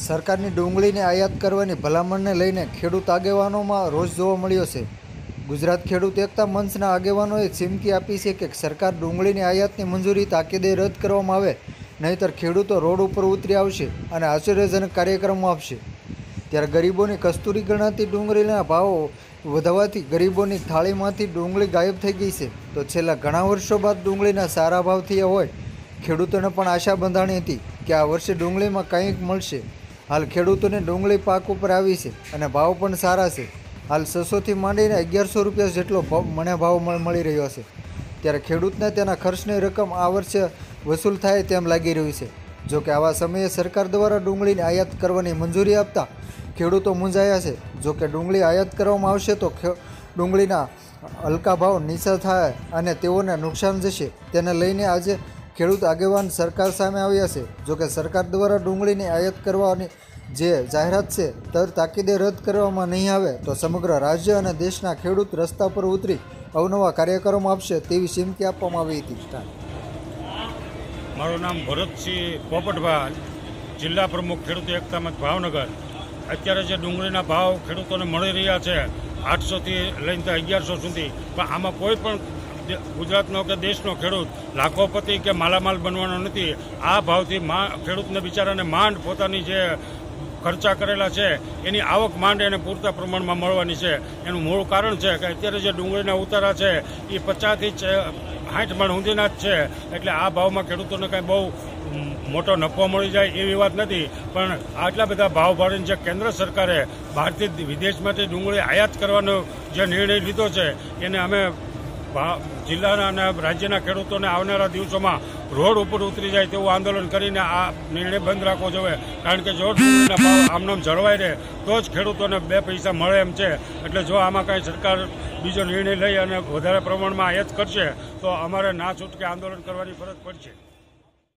સરકારની ડુંગળીને આયાત કરવાની ભલામણને લઈને ખેડૂત આગેવાનોમાં રોષ જોવા મળ્યો છે। ગુજરાત ખેડૂત એકતા મંચના આગેવાનોએ ચીમકી આપી છે કે સરકાર ડુંગળીની આયાતની મંજૂરી તાકીદે રદ કરવામાં આવે, નહીંતર ખેડૂતો રોડ ઉપર ઉતરી આવશે અને આશ્ચર્યજનક કાર્યક્રમો આપશે। ત્યારે ગરીબોની કસ્તુરી ગણાતી ડુંગળીના ભાવો વધવાથી ગરીબોની થાળીમાંથી ડુંગળી ગાયબ થઈ ગઈ છે। તો છેલ્લા ઘણા વર્ષો બાદ ડુંગળીના સારા ભાવ થયા હોય ખેડૂતોને પણ આશા બંધાણી હતી કે આ વર્ષે ડુંગળીમાં કંઈક મળશે। હાલ ખેડૂતોને ડુંગળી પાક ઉપર આવી છે અને ભાવ પણ સારા છે। હાલ 600થી માંડીને 1100 રૂપિયા જેટલો મને ભાવ મળી રહ્યો છે। ત્યારે ખેડૂતને તેના ખર્ચની રકમ આ વર્ષે વસૂલ થાય તેમ લાગી રહ્યું છે। જોકે આવા સમયે સરકાર દ્વારા ડુંગળીને આયાત કરવાની મંજૂરી આપતા ખેડૂતો મૂંઝાયા છે। જોકે ડુંગળી આયાત કરવામાં આવશે તો ડુંગળીના હલકા ભાવ નીચા થાય અને તેઓને નુકસાન જશે, તેને લઈને આજે ખેડૂત આગેવાન સરકાર સામે આવ્યા છે। જોકે સરકાર દ્વારા ડુંગળીની આયાત કરવાની જે જાહેરાત છે તે તાકીદે રદ કરવામાં નહીં આવે તો સમગ્ર રાજ્ય અને દેશના ખેડૂત રસ્તા પર ઉતરી અવનવા કાર્યક્રમો આપશે તેવી ચીમકી આપવામાં આવી હતી। મારું નામ ભરતસિંહ પોપટભાઈ, જિલ્લા પ્રમુખ ખેડૂત એકતા મંચ ભાવનગર। અત્યારે જે ડુંગળીના ભાવ ખેડૂતોને મળી રહ્યા છે 800થી લઈને 1100 સુધી, પણ આમાં કોઈ પણ ગુજરાતનો કે દેશનો ખેડૂત લાખોપતિ કે માલામાલ બનવાનો નથી। આ ભાવથી ખેડૂતને બિચારાને માંડ પોતાની જે ખર્ચા કરેલા છે એની આવક માંડ એને પૂરતા પ્રમાણમાં મળવાની છે। એનું મૂળ કારણ છે કે અત્યારે જે ડુંગળીના ઉતારા છે એ 50થી 60 મણ સુધીના જ છે, એટલે આ ભાવમાં ખેડૂતોને કાંઈ બહુ મોટો નફો મળી જાય એવી વાત નથી। પણ આટલા બધા ભાવ ભાડીને જે કેન્દ્ર સરકારે બહારથી વિદેશમાંથી ડુંગળી આયાત કરવાનો જે નિર્ણય લીધો છે એને અમે જિલ્લાના અને રાજ્યના ખેડૂતોને આવનારા દિવસોમાં રોડ ઉપર ઉતરી જાય તેવું આંદોલન કરીને આ નિર્ણય બંધ રાખવો જોઈએ। કારણ કે જો ડુંગળીના ભાવ આમનામ જળવાઈ રહે તો જ ખેડૂતોને 2 પૈસા મળે એમ છે। એટલે જો આમાં કાંઈ સરકાર બીજો નિર્ણય લઈ અને વધારે પ્રમાણમાં આયાત કરશે તો અમારે ના છૂટકે આંદોલન કરવાની ફરજ પડશે।